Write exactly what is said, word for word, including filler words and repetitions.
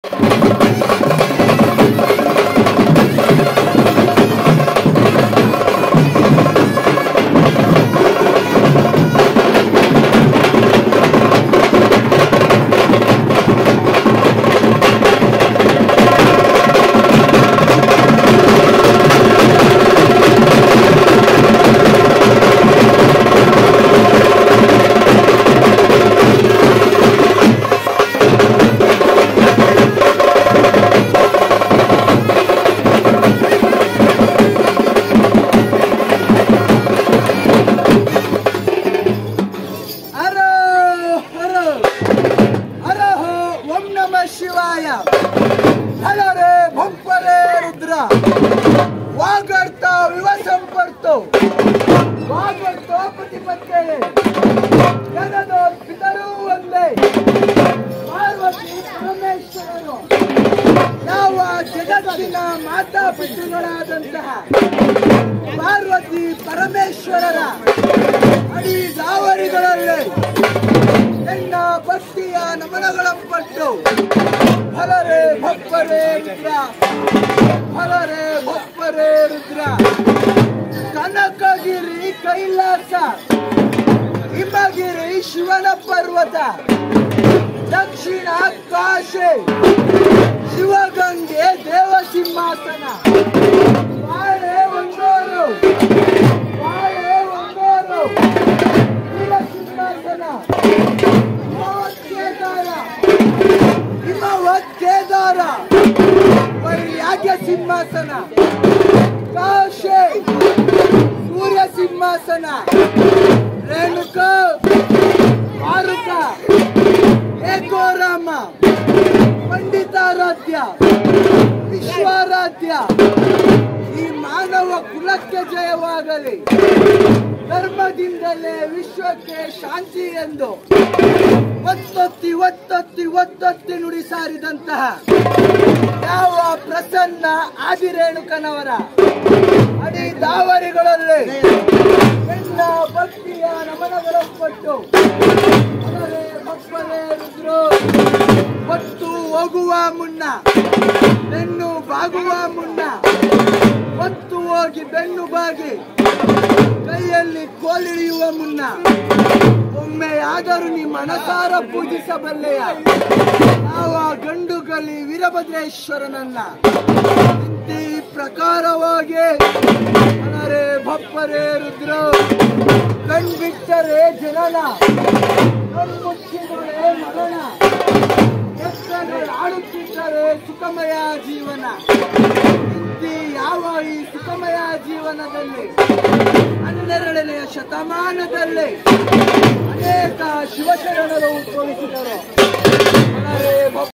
ಶಿವಾಯ ಹಲರೆ ಭಂಪರೆ ರುದ್ರ ವಾಗರ್ತ ವಿವ ಸಂಪರ್ತು ವಾಗರ್ತ ಪ್ರತಿಪತ್ತೆ ಜನದೋ ಪಿತರು ಒಂದೇ ಪಾರ್ವತಿ ಪರಮೇಶ್ವರನು ಯಾವ ಜಗತ್ತಿನ ಮಾತಾ ಪಿತೃಗಳಾದಂತಹ ಪಾರ್ವತಿ ಪರಮೇಶ್ವರರ ಅಡಿ ದಾವರಿಗಳಲ್ಲಿ ಎನ್ನ ಭಕ್ತಿಯ ನಮನಗಳಪ್ಪಟ್ಟು ಹಲರೆ ಭಪ್ಪರೆ ರುದ್ರ ಹಲರೆ ಭಪ್ಪರೆ ರುದ್ರ ಕನಕಗಿರಿ ಕೈಲಾಸ ಹಿಮಗಿರಿ ಶಿವನ ಪರ್ವತ ದಕ್ಷಿಣ ಕಾಶಿ ಶಿವಗಂಗೆ ದೇವಸಿಂಹಾಸನ ಬಾಳೆ ಒಂದೋರು ಬಾಳೆ ಒಂದೋರು ಸಿಂಹಾಸನ ಹಿಮವತ್ಕೇದಾರ ವೈಯಾಗ್ಯ ಸಿಂಹಾಸನ ಕಾಶಿ ಸೂರ್ಯ ಸಿಂಹಾಸನ ರೇಣುಕ ಮಾರುಕ ಏಕೋರಾಮ ಪಂಡಿತಾರಾಧ್ಯ ವಿಶ್ವಾರಾಧ್ಯ ಈ ಮಾನವ ಕುಲಕ್ಕೆ ಜಯವಾಗಲಿ ಧರ್ಮದಿಂದಲೇ ವಿಶ್ವಕ್ಕೆ ಶಾಂತಿ ಎಂದು ಒತ್ತೊತ್ತಿ ಒತ್ತೊತ್ತಿ ಒತ್ತೊತ್ತಿ ನುಡಿ ಸಾರಿದಂತಹ ಯಾವ ಪ್ರಸನ್ನ ಆದಿರೇಣುಕನವರ ಅಡಿ ದಾವರಿಗಳಲ್ಲಿ ಎಲ್ಲ ಭಕ್ತಿಯ ನಮನಗಳಪ್ಪಟ್ಟು ಅವರೇ ಭಕ್ತರೇ ರುದ್ರು ಹೊತ್ತು ಹೋಗುವ ಮುನ್ನ ಬೆನ್ನು ಬಾಗುವ ಮುನ್ನ ಹೊತ್ತು ಹೋಗಿ ಬೆನ್ನು ಬಾಗಿ ಕೈಯಲ್ಲಿ ಕೋಲಿಳಿಯುವ ಮುನ್ನ ಒಮ್ಮೆಯಾದರೂ ನೀ ಮನಸಾರ ಪೂಜಿಸಬಲ್ಲೆಯ ಯಾವ ಗಂಡುಗಲಿ ವೀರಭದ್ರೇಶ್ವರನನ್ನ ಈ ಪ್ರಕಾರವಾಗಿ ಅನರೆ ಭಪ್ಪರೆ ರುದ್ರ ಕಣ್ಬಿಟ್ಟರೆ ಜನನ ಕಣ್ಮುಚ್ಚಿದರೆ ಮರಣ ಎತ್ತಗಳು ಆಡುತ್ತಿದ್ದರೆ ಸುಖಮಯ ಜೀವನ ಇಂತಿ ಯಾವ ಈ ಸುಖಮಯ ಜೀವನದಲ್ಲಿ ಹನ್ನೆರಡನೆಯ ಶತಮಾನದಲ್ಲಿ ಅನೇಕ ಶಿವಶರಣರು ತೋರಿಸಿದರು.